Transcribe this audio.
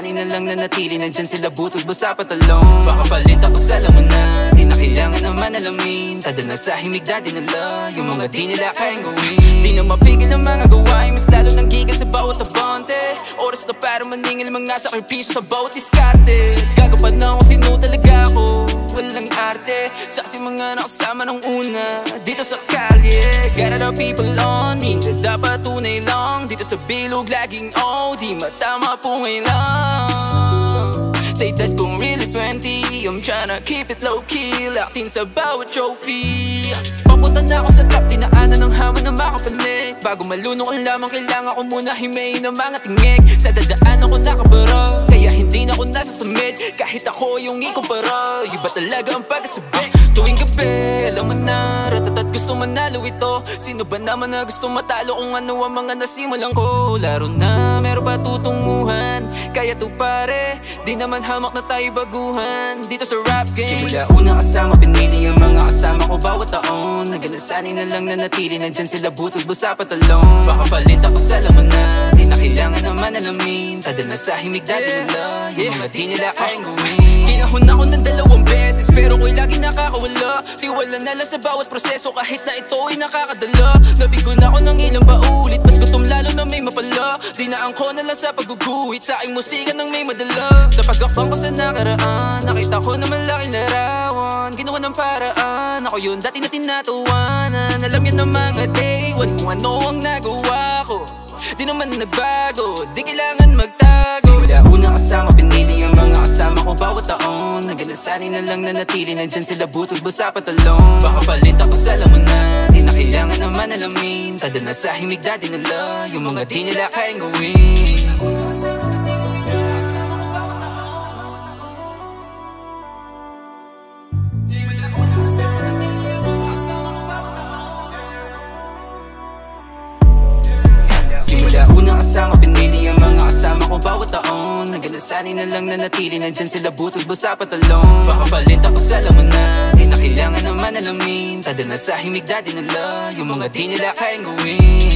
sanay na lang na natili. Nandyan sila butos basa patalong. Baka palit ako sa laman na di na kailangan naman alamin. Tada na sa himig dati nila yung mga di nila kayang gawin. Di na mapigil ang mga gawain, mas lalo nang gigas sa bawat abante. Oras na para maningil mga sakripisyo sa bawat diskarte. Gagapan na kung sino talaga ako, walang arte. Sa kasi mga nakasama nung una dito sa kalye. Got other people on me, dapat tunay lang. Dito sa bilog laging di matama po ngayon lang. Sa edad kong really 20, I'm tryna keep it low-key, locked in sa bawat trophy. Papunta na ako sa top, dinaanan ng hamon na makapanik. Bago malunong ang lamang, kailangan ko muna himayin ng mga tingig. Sa dadaanan ko nakabara, kaya hindi na ako nasasamid. Kahit ako yung ikumpara, iba talaga ang pagkasabi. Tuwing gabi, alam mo na, ratatat gusto manalo ito. Sino ba naman na gusto matalo kung ano ang mga nasimulan ko? Laro na, meron pa tutunguhan, kaya to pare, di naman hamak na tayo baguhan dito sa rap game. Simula una kasama, pinili yung mga kasama ko bawat taon. Naganasanay na lang na natili, nandyan sila butos basa patalong. Baka palit ako sa laman na di na kailangan naman alamin. Tada na sa himig dati nila yung mga di nila kayang gawin. Ginahon ako ng 2 beses pero ko'y lagi nakakawala. Tiwala na lang sa bawat proseso kahit na ito ay nakakadala. Nabigo na ako ng ilang paulit, mas gutom lalo na may mapala. Dinaan ko na lang sa pagguguhit sa aking musika nang may madala. Sa pagkakbang ko sa nakaraan, nakita ko na malaking larawan. Ginawa ng paraan, ako yun dati na tinatawanan. Alam yan ng mga day one kung ano ang nagawa ko. Di naman nagbago, di kailangan magtago. Simula una kasama, pinili yung mga kasama ko bawat taon. Naganasanay na lang na natili, nandyan sila butos basa patalong. Baka palit ako sa laman na di na kailangan naman alamin. Tada na sa himig dati nila yung mga di nila kayang gawin. Simula una kasama, pinili yung mga kasama ko bawat taon. Naganasanay na lang na natili, nandyan sila butos basa patalong. Baka palit ako sa laman na di na kailangan naman alamin. Tada na sa himig dati nila yung mga di nila kayang gawin.